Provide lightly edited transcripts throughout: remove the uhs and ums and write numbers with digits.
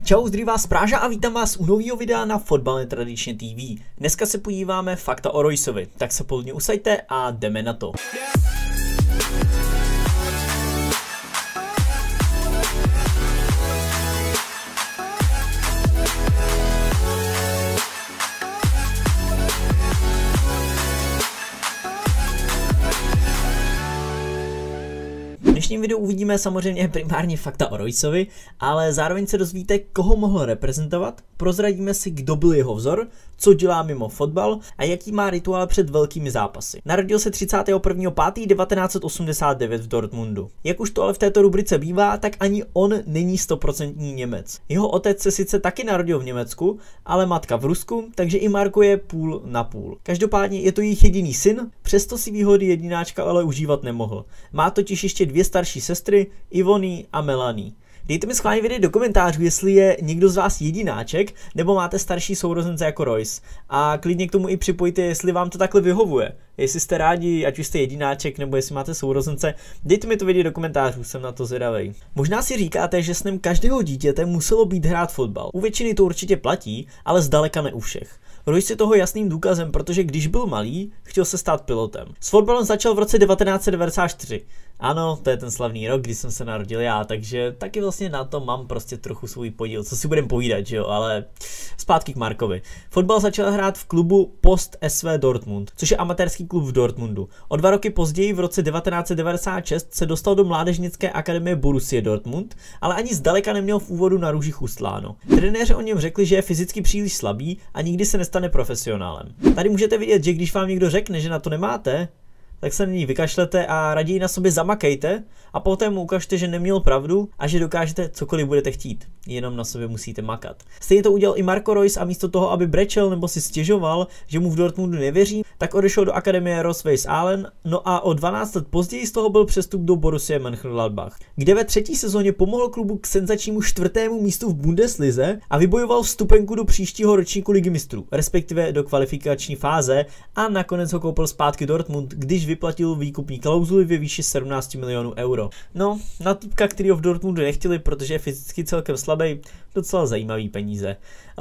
Čau, zdraví vás Práža a vítám vás u nového videa na Fotbalně tradičně TV. Dneska se podíváme fakta o Roysovi, tak se pohodlně usaďte a jdeme na to. V dnešním videu uvidíme samozřejmě primárně fakta o Roysovi, ale zároveň se dozvíte, koho mohl reprezentovat, prozradíme si, kdo byl jeho vzor, co dělá mimo fotbal a jaký má rituál před velkými zápasy. Narodil se 31.5.1989 v Dortmundu. Jak už to ale v této rubrice bývá, tak ani on není 100% Němec. Jeho otec se sice taky narodil v Německu, ale matka v Rusku, takže i Marko je půl na půl. Každopádně je to jejich jediný syn, přesto si výhody jedináčka ale užívat nemohl. Má totiž ještě dvě starší sestry, Ivony a Melanie. Dejte mi schválně vědět do komentářů, jestli je někdo z vás jedináček, nebo máte starší sourozence jako Royce. A klidně k tomu i připojte, jestli vám to takhle vyhovuje. Jestli jste rádi, ať už jste jedináček, nebo jestli máte sourozence, dejte mi to vědět do komentářů, jsem na to zvědavej. Možná si říkáte, že snem každého dítěte muselo být hrát fotbal. U většiny to určitě platí, ale zdaleka ne u všech. Royce je toho jasným důkazem, protože když byl malý, chtěl se stát pilotem. S fotbalem začal v roce 1994. Ano, to je ten slavný rok, kdy jsem se narodil já, takže taky vlastně na to mám prostě trochu svůj podíl, co si budem povídat, že jo, ale zpátky k Markovi. Fotbal začal hrát v klubu Post SV Dortmund, což je amatérský klub v Dortmundu. O 2 roky později, v roce 1996, se dostal do mládežnické akademie Borussia Dortmund, ale ani zdaleka neměl v úvodu na růžích ustláno. Trenéři o něm řekli, že je fyzicky příliš slabý a nikdy se nestane profesionálem. Tady můžete vidět, že když vám někdo řekne, že na to nemáte, tak se na ní vykašlete a raději na sobě zamakejte a potom mu ukažte, že neměl pravdu a že dokážete cokoliv budete chtít. Jenom na sobě musíte makat. Stejně to udělal i Marco Reus a místo toho, aby brečel nebo si stěžoval, že mu v Dortmundu nevěří, tak odešel do akademie Rosweiss-Ahlen, no a o 12 let později z toho byl přestup do Borussia Mönchengladbach, kde ve třetí sezóně pomohl klubu k senzačnímu 4. místu v Bundeslize a vybojoval vstupenku do příštího ročníku Ligy mistrů, respektive do kvalifikační fáze a nakonec ho koupil zpátky Dortmund, když vyplatil výkupní klauzuli ve výši 17 milionů euro. No, na týpka, kterýho v Dortmundu nechtěli, protože je fyzicky celkem slabý, docela zajímavý peníze.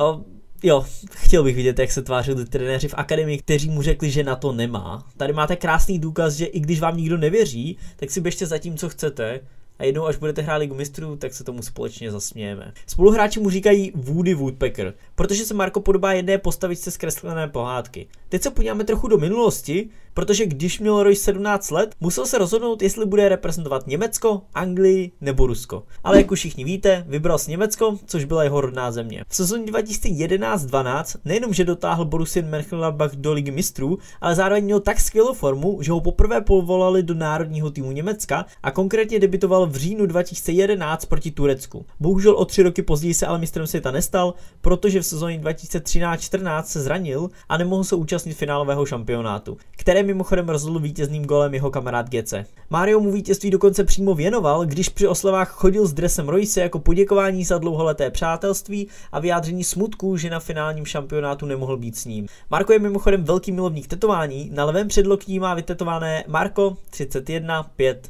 Jo, chtěl bych vidět, jak se tvářili trenéři v akademii, kteří mu řekli, že na to nemá. Tady máte krásný důkaz, že i když vám nikdo nevěří, tak si běžte za tím, co chcete. A jednou, až budete hrát Ligu mistrů, tak se tomu společně zasmějeme. Spoluhráči mu říkají Woody Woodpecker, protože se Marko podobá jedné postavičce z kreslené pohádky. Teď se podíváme trochu do minulosti, protože když měl Royce 17 let, musel se rozhodnout, jestli bude reprezentovat Německo, Anglii nebo Rusko. Ale jak už všichni víte, vybral si Německo, což byla jeho rodná země. V sezóně 2011-12 nejenom, že dotáhl Borussia Mönchengladbach do Ligy mistrů, ale zároveň měl tak skvělou formu, že ho poprvé povolali do národního týmu Německa a konkrétně debutoval v říjnu 2011 proti Turecku. Bohužel o 3 roky později se ale mistrem světa nestal, protože v sezóně 2013-14 se zranil a nemohl se účastnit finálového šampionátu, které mimochodem rozhodl vítězným golem jeho kamarád Gece. Mario mu vítězství dokonce přímo věnoval, když při oslavách chodil s dresem Royce jako poděkování za dlouholeté přátelství a vyjádření smutku, že na finálním šampionátu nemohl být s ním. Marko je mimochodem velký milovník tetování, na levém předloktí má vytetované Marko 31 5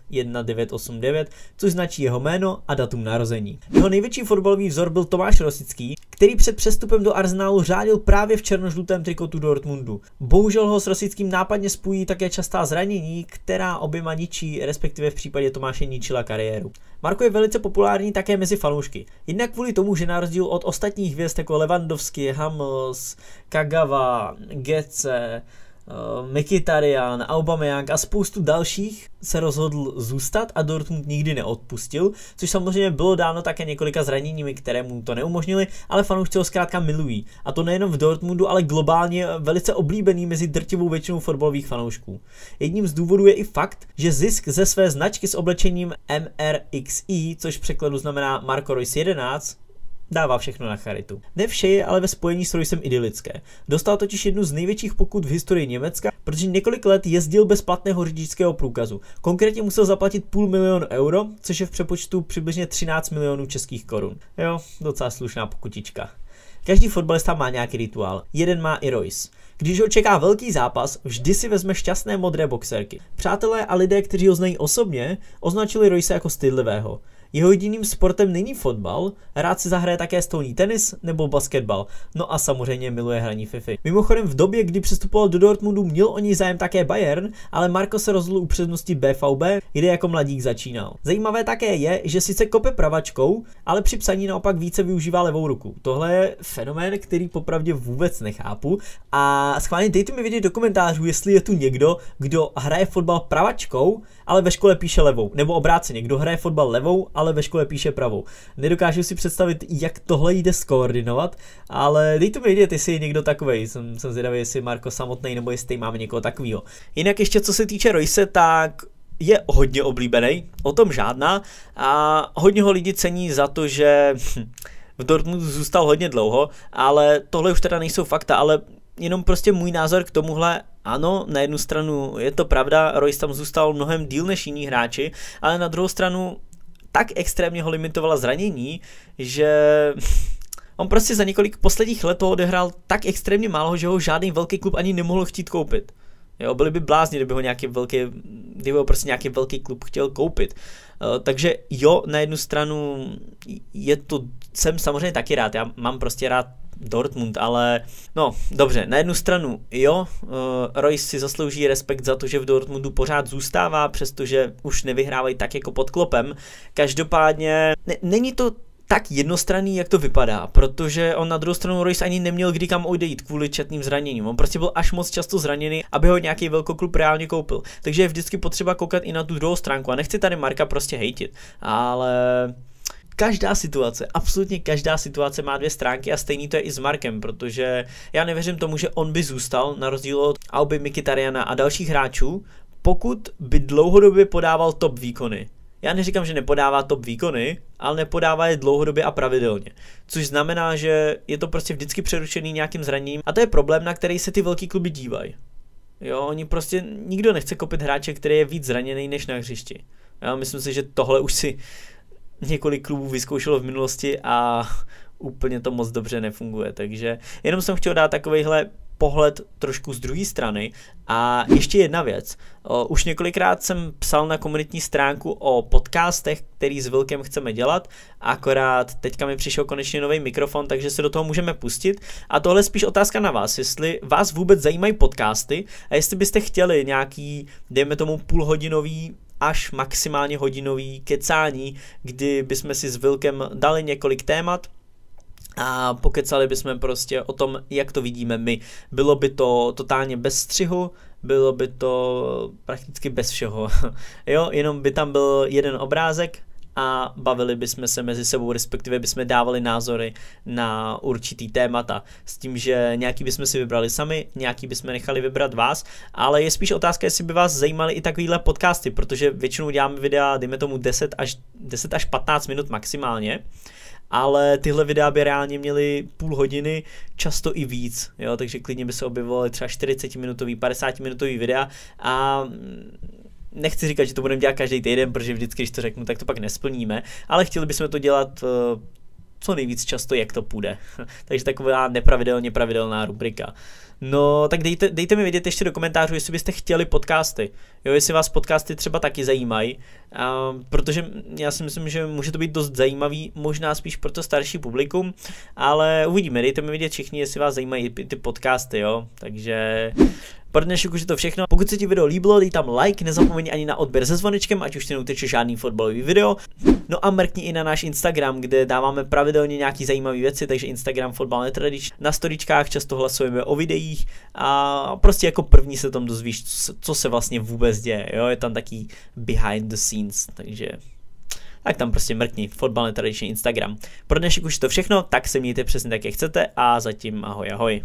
1989, což značí jeho jméno a datum narození. Jeho největší fotbalový vzor byl Tomáš Rosický, který před přestupem do Arsenalu řádil právě v černožlutém trikotu Dortmundu. Bohužel ho s Rosickým nápadně spojí také častá zranění, která oběma ničí, respektive v případě Tomáše ničila kariéru. Marko je velice populární také mezi fanoušky. Jednak kvůli tomu, že na rozdíl od ostatních hvězd jako Lewandowski, Hummels, Kagawa, Gece, Mkhitaryan, Aubameyang a spoustu dalších se rozhodl zůstat a Dortmund nikdy neodpustil, což samozřejmě bylo dáno také několika zraněními, které mu to neumožnili, ale fanoušci ho zkrátka milují. A to nejenom v Dortmundu, ale globálně velice oblíbený mezi drtivou většinou fotbalových fanoušků. Jedním z důvodů je i fakt, že zisk ze své značky s oblečením MRXI, což v překladu znamená Marco Reus 11, dává všechno na charitu. Ne vše je ale ve spojení s Roycem idylické. Dostal totiž jednu z největších pokut v historii Německa, protože několik let jezdil bez platného řidičského průkazu. Konkrétně musel zaplatit 500 000 euro, což je v přepočtu přibližně 13 milionů českých korun. Jo, docela slušná pokutička. Každý fotbalista má nějaký rituál. Jeden má i Royce. Když ho čeká velký zápas, vždy si vezme šťastné modré boxerky. Přátelé a lidé, kteří ho znají osobně, označili Royce jako stydlivého. Jeho jediným sportem není fotbal, rád si zahraje také stolní tenis nebo basketbal, no a samozřejmě miluje hraní FIFA. Mimochodem v době, kdy přestupoval do Dortmundu, měl o něj zájem také Bayern, ale Marko se rozhodl upřednostnit BVB, kde jako mladík začínal. Zajímavé také je, že sice kope pravačkou, ale při psaní naopak více využívá levou ruku. Tohle je fenomén, který popravdě vůbec nechápu a schválně dejte mi vědět do komentářů, jestli je tu někdo, kdo hraje fotbal pravačkou, ale ve škole píše levou, nebo obráceně, kdo hraje fotbal levou, ale ve škole píše pravou. Nedokážu si představit, jak tohle jde skoordinovat, ale dejte mi vědět, jestli je někdo takovej. Jsem zvědavý, jestli Marko samotný, nebo jestli máme někoho takového. Jinak ještě co se týče Royce, tak je hodně oblíbený, o tom žádná, a hodně ho lidi cení za to, že v Dortmundu zůstal hodně dlouho, ale tohle už teda nejsou fakta, ale jenom prostě můj názor k tomuhle. Ano, na jednu stranu je to pravda, Royce tam zůstal mnohem díl než jiní hráči, ale na druhou stranu tak extrémně ho limitovala zranění, že on prostě za několik posledních let toho odehrál tak extrémně málo, že ho žádný velký klub ani nemohl chtít koupit. Jo, byli by blázni, kdyby ho prostě nějaký velký klub chtěl koupit. Takže jo, na jednu stranu jsem samozřejmě taky rád, já mám prostě rád Dortmund, ale no dobře, na jednu stranu jo, Royce si zaslouží respekt za to, že v Dortmundu pořád zůstává, přestože už nevyhrávají tak jako pod Kloppem. Každopádně není to tak jednostranný, jak to vypadá, protože on na druhou stranu Royce ani neměl kdy kam odejít kvůli četným zraněním. On prostě byl až moc často zraněný, aby ho nějaký velkoklub reálně koupil. Takže je vždycky potřeba koukat i na tu druhou stránku a nechci tady Marka prostě hejtit, ale každá situace, absolutně každá situace má dvě stránky a stejný to je i s Markem, protože já nevěřím tomu, že on by zůstal na rozdíl od Auby, Mkhitarjana a dalších hráčů, pokud by dlouhodobě podával top výkony. Já neříkám, že nepodává top výkony, ale nepodává je dlouhodobě a pravidelně. Což znamená, že je to prostě vždycky přerušený nějakým zraněním a to je problém, na který se ty velký kluby dívají. Jo, oni prostě, nikdo nechce koupit hráče, který je víc zraněný než na hřišti. Já myslím si, že tohle už si několik klubů vyzkoušelo v minulosti a úplně to moc dobře nefunguje, takže jenom jsem chtěl dát takovejhle pohled trošku z druhé strany. A ještě jedna věc. Už několikrát jsem psal na komunitní stránku o podcastech, který s Vilkem chceme dělat, akorát teďka mi přišel konečně nový mikrofon, takže se do toho můžeme pustit. A tohle je spíš otázka na vás, jestli vás vůbec zajímají podcasty a jestli byste chtěli nějaký, dejme tomu půlhodinový až maximálně hodinový kecání, kdy bychom si s Vilkem dali několik témat a pokecali bychom prostě o tom, jak to vidíme my. Bylo by to totálně bez střihu, bylo by to prakticky bez všeho. Jo, jenom by tam byl jeden obrázek a bavili bychom se mezi sebou, respektive bychom dávali názory na určitý témata. S tím, že nějaký bychom si vybrali sami, nějaký bychom nechali vybrat vás, ale je spíš otázka, jestli by vás zajímaly i takovýhle podcasty, protože většinou děláme videa, dejme tomu 10 až 15 minut maximálně, ale tyhle videa by reálně měly půl hodiny, často i víc, jo, takže klidně by se objevovaly třeba 40-minutový, 50-minutový videa a nechci říkat, že to budeme dělat každý týden, protože vždycky, když to řeknu, tak to pak nesplníme, ale chtěli bychom to dělat co nejvíc často, jak to půjde. Takže taková pravidelná rubrika. No, tak dejte mi vědět ještě do komentářů, jestli byste chtěli podcasty. Jo, jestli vás podcasty třeba taky zajímají, protože já si myslím, že může to být dost zajímavý, možná spíš pro to starší publikum, ale uvidíme, dejte mi vědět všichni, jestli vás zajímají ty podcasty, jo, takže pro dnešek už je to všechno. Pokud se ti video líbilo, dej tam like, nezapomeň ani na odběr se zvonečkem, ať už ti neuteče žádný fotbalový video. No a mrkni i na náš Instagram, kde dáváme pravidelně nějaký zajímavé věci, takže Instagram Fotbal Netradič. Na storičkách často hlasujeme o videích a prostě jako první se tam dozvíš, co se vlastně vůbec děje. Jo, je tam taký behind the scenes, takže tak tam prostě mrkni, Fotbal Netradičný Instagram. Pro dnešek už je to všechno, tak se mějte přesně tak, jak chcete a zatím ahoj ahoj.